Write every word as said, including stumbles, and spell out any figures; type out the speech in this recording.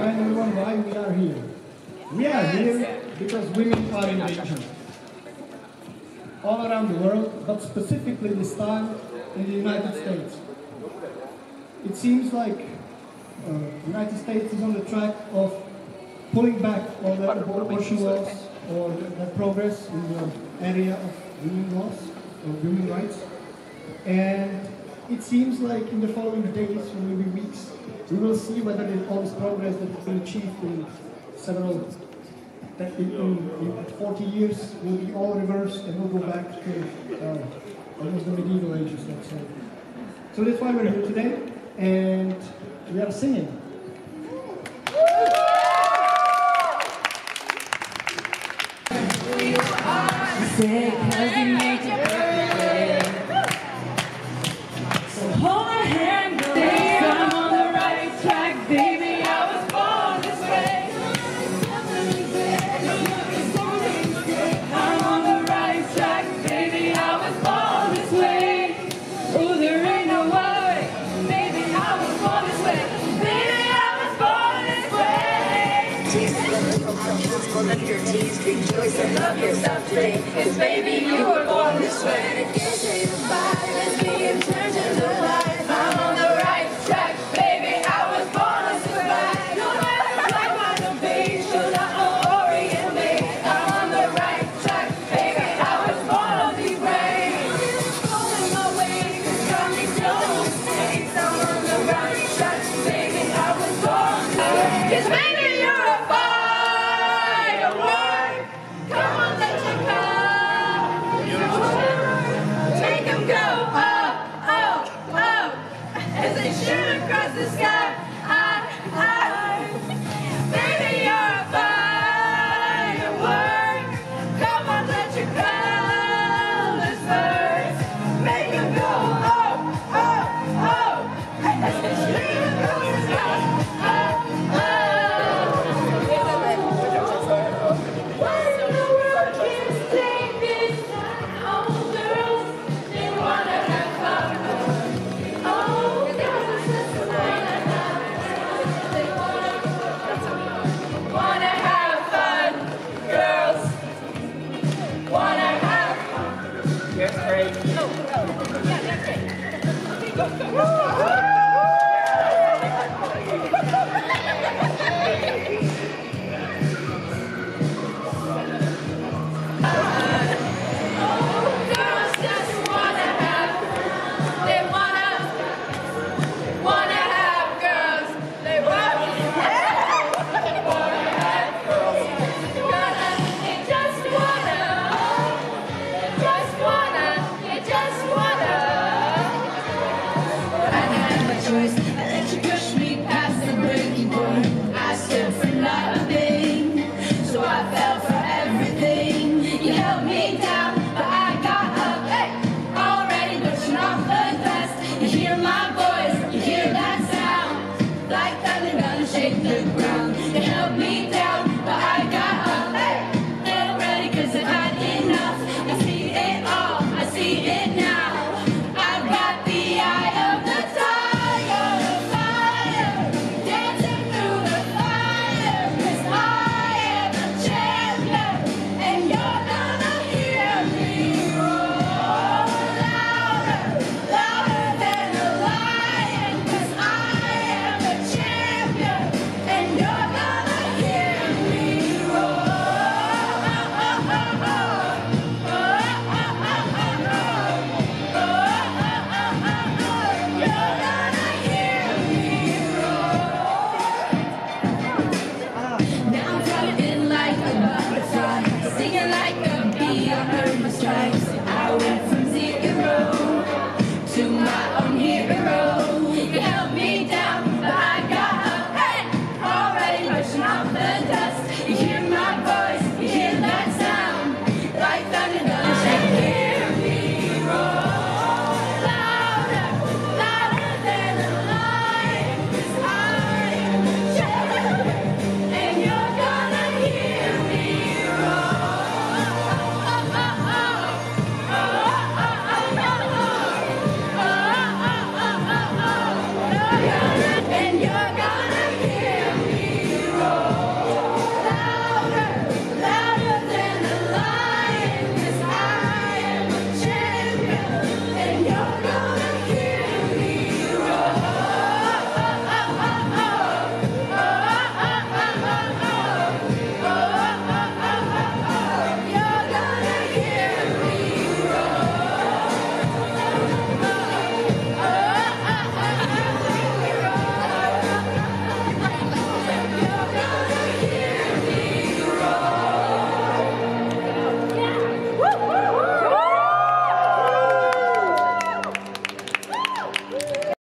remind everyone why we are here. We are here because women are in danger. All around the world, but specifically this time in the United States. It seems like uh, the United States is on the track of pulling back on the abortion laws or the, the progress in the area of women laws or women rights. And it seems like in the following days or maybe weeks, we will see whether all this progress that has been achieved in several, that in, in, in forty years will be all reversed and we'll go back to uh, almost the medieval ages, let's say. So that's why we're here today, and we are singing. Say, 'cause you made your birthday. So hold my hand, go. Say I'm on the right track, baby. I was born this way. I'm on the right track, baby. I was born this way. Oh, there ain't no other way. Baby, I was born this way. Baby, I was born this way. Full of your teeth, rejoice and love yourself today. 'Cause baby, you were born this way.